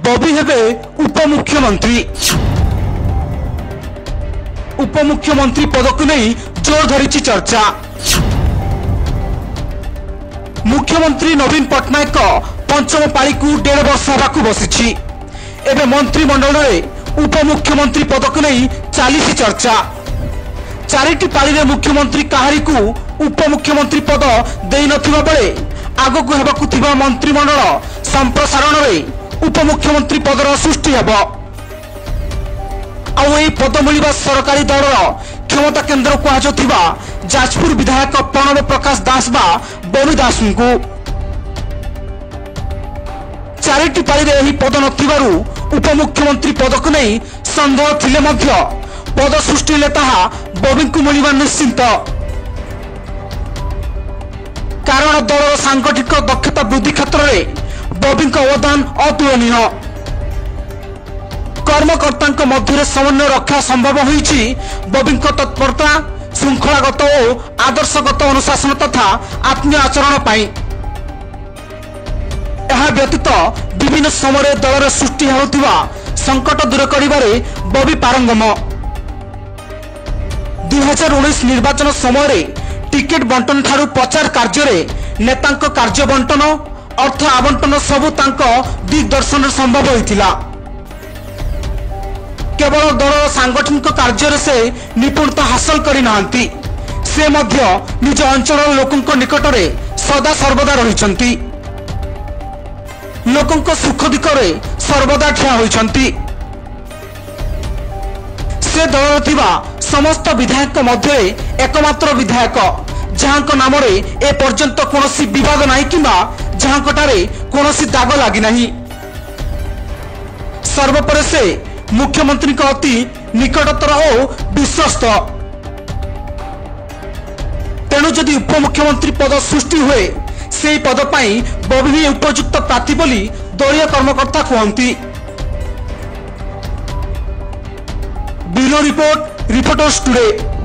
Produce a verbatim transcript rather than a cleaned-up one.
बॉबी हेबे उपमुख्यमंत्री। उपमुख्यमंत्री पद को नहीं जोर धरी चर्चा। मुख्यमंत्री नवीन पट्टनायक पंचम पाली को डेढ़ वर्ष होगा बसी। एवं मंत्रिमंडल में उपमुख्यमंत्री पद को नहीं चली चर्चा। चारिटी पाली रे मुख्यमंत्री कहारी को उपमुख्यमंत्री पद दे नथिबा बेले आगकू हेबाकू थिबा मंत्रिमंडल संप्रसारण में उपमुख्यमंत्री पदर सृष्टि हेब। आउ एही पद मिलिबा सरकारी दलर क्षमता केन्द्र कुहाजुथिबा जाजपुर विधायक प्रणव प्रकाश दास बा बबी दास को। चारिटी पाली रे एही पद नथिबारु उपमुख्यमंत्री पद को नहीं संदेह थिले मध्य पद सृष्टि हेले ताहा बबी को मिलिबा निश्चिंत। कारण दलर सांगठनिक दक्षता वृद्धि क्षेत्र में बबी अवदान अतुलनीय। कर्मकर्ता मध्य समन्वय रक्षा संभव होईछि बबी तत्परता, श्रृंखलागत और आदर्शगत अनुशासन तथा आत्मीय आचरण पाई। यह व्यतीत विभिन्न समय दल सृष्टि होता संकट दूर करिबारे बबी पारंगम। दुई हजार उन्नीस निर्वाचन समय टिकेट बंटन ठारू प्रचार कार्य नेतांक कार्य बंटन, अर्थ आवंटन सबू दिग्दर्शन संभव होइतिला। केवल दल सांगठनिक कार्य से निपुणता हासिल करि नाहंती, से मध्य निज अंचल लोकंक निकट में सदा सर्वदा रहिछंती। लोकंक सुख दुखरे सर्वदा ठिया होइछंती। से दल थिबा समस्त विधायक मध्य एकमात्र विधायक जहां नाम ए पर्यंत कोनोसी विवाद नाही किंबा जहां कटारे कोनोसी दाग लागि नाही। सर्वोपरि से मुख्यमंत्री का अति निकटतर और विश्वस्त। तेणु जदि उपमुख्यमंत्री पद सृष्टि हुए से पद पाई बबी उपयुक्त प्रार्थी बोली दलीय कर्मकर्ता कहती। Bureau report, reporters today.